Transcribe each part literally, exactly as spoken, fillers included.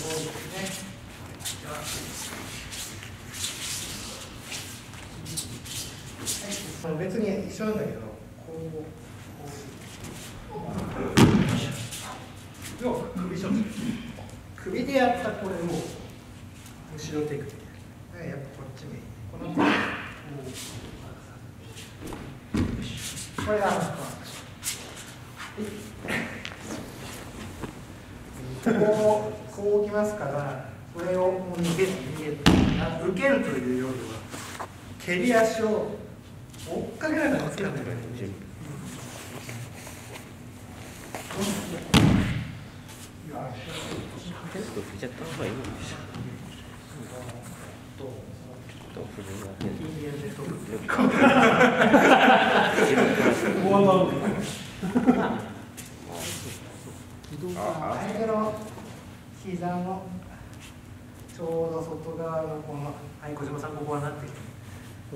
別に一緒なんだけど、こう、こう、よく首処置。首でやったこれを後ろ手首。やっぱこっちに、この手をこれがこう、こう置きますから、これをもう逃げる、逃げる。受けるというよりは、蹴り足を追っかけながらつけないといけない。 ちょっと振っちゃった方がいいのかしら。ちょっと振るだけ相手の膝のちょうど外側のこの、はい、小島さん、ここはなってる。そう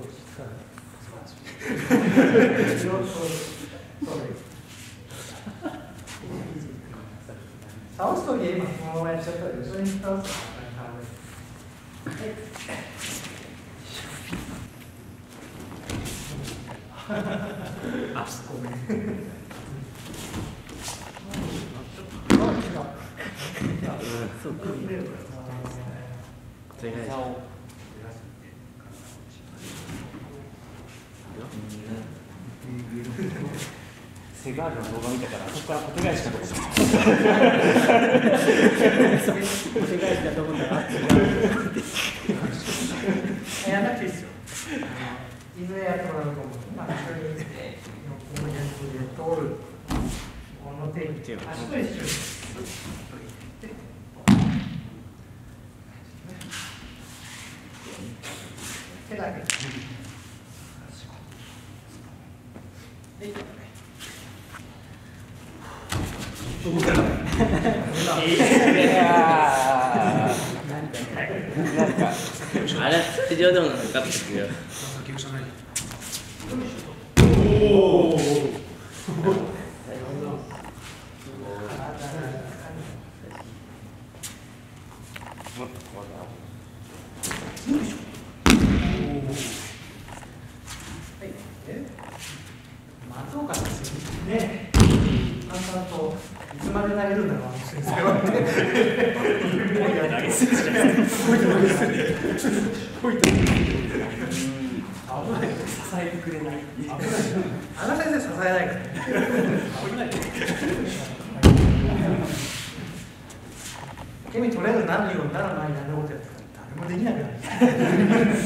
です。倒すとき今このままやっちゃったら後ろに倒す。あ、ごめん。 そうか。それがセガールの動画見たから、そこから小手返しかと思った。小手返しだと思ったら、違う。 やんなくていいですよ。いずれやってもらうと思う。まあ、一緒に、この辺で通る。この手に、足と一緒に。手だけ。 なんか、あれって冗談なのかって聞くよ。 おお。松岡先生ね、淡々といつまで投げるんだろう、先生は。投げすぎじゃないですか。危ない。支えてくれない。危ない。あの先生支えないから。危ない。君取れる何をならない何のことやってたら誰もできなくなる。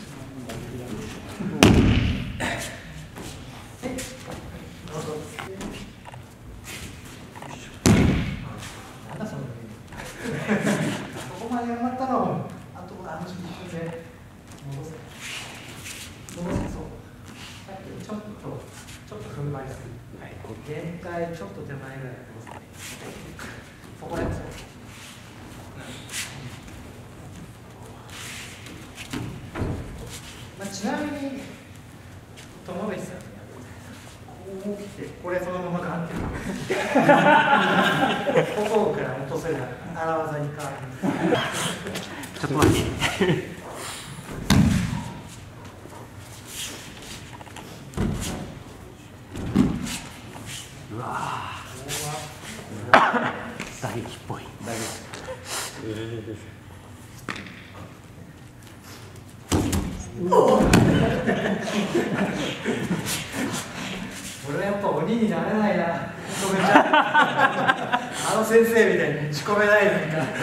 ここまでやったのを、あとはあの瞬間で戻せ。戻せそう。さっきちょっと、ちょっと踏ん張りする。はい、限界ちょっと手前ぐらい戻せ。そこでそう。まあ、ちなみに、友部さん、こう来て、これそのままガンって。ここから落とせる荒技に変わります。 ちょっと待って。うわぁ。打撃っぽい。打撃。 俺はやっぱ鬼になれないな。認めちゃう。あの先生みたいに打ち込めないなんか。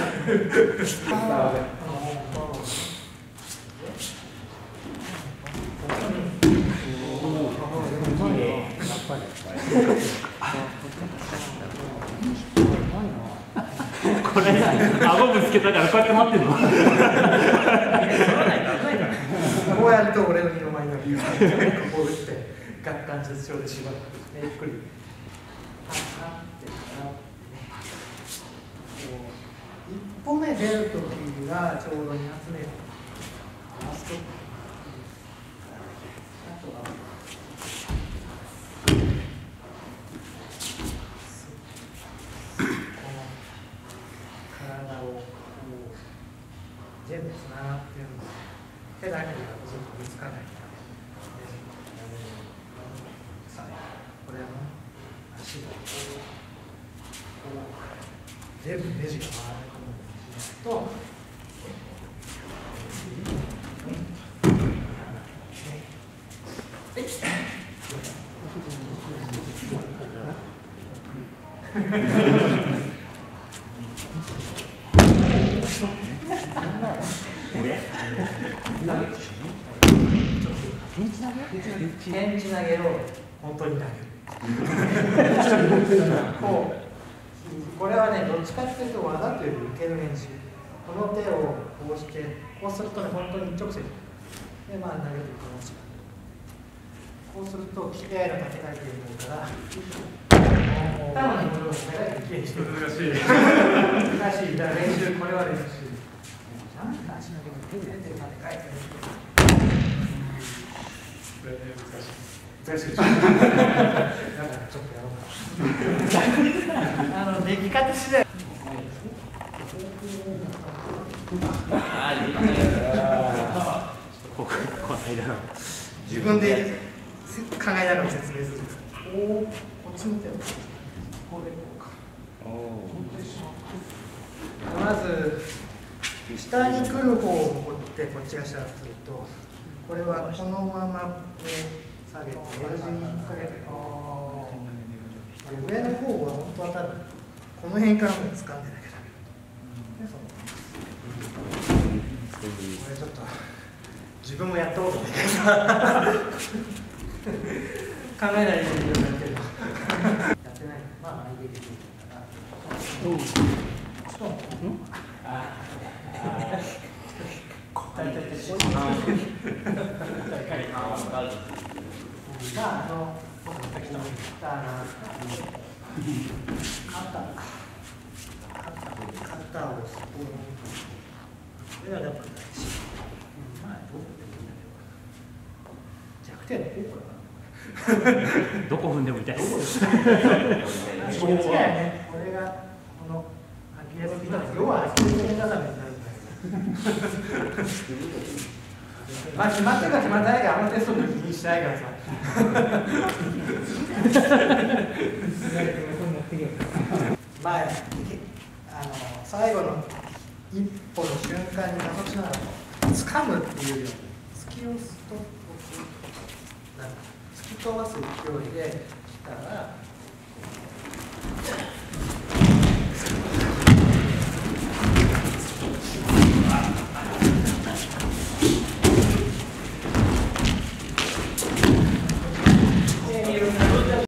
これ、顎ぶつけたからこうやって待ってんの。 こうやると俺の二の舞になる。こう打って、顎関節症で縛って、ゆっくり。一歩目出るときがちょうどに発目。あそこ。あとは。体を全部つながってるんです。手だけだとずっと見つかないから。さあ、これも足がこう全部ネジが回り込むと。点地投げを本当に投げる。こうこれはね、どっちかっていうと技というより受ける練習。この手をこうして、こうするとね、本当に一直線で、まあ投げていきます。こうすると、きれいな竹がいてるから、多分これをきれいにしてる。難しい。難しい。だから練習、これは練習。なんか足の手が手で手で書いてる。難しい。難しい。だからちょっとやろうか。あの、出来方次第。 ここの間の自分で考えながら説明する。おお、こっちの手を。これこうか。まず下に来る方を持ってこっちが下にすると、これはこのまま上下げて L 字にかけて、上の方は本当は多分この辺からもう掴んでなきゃダメ。これちょっと自分もやったことないから考えないでいいんだけどやってない。まあ相手できるからうんそうああ大体こういうまああの肩肩をこうこれはやっぱり大事。まあどうでもいいんだけど。弱点のこうかな。 どこ踏んでも痛いです。 間違いね。これがこのアキレス腱、要はアキレス腱固めになるんだけど。まあ決まってるか決まってないかあんまテストの時気にしないからさ。まああの最後の一歩の瞬間に加速しながら掴むっていうよりは突き押すと突き飛ばす勢いで来たら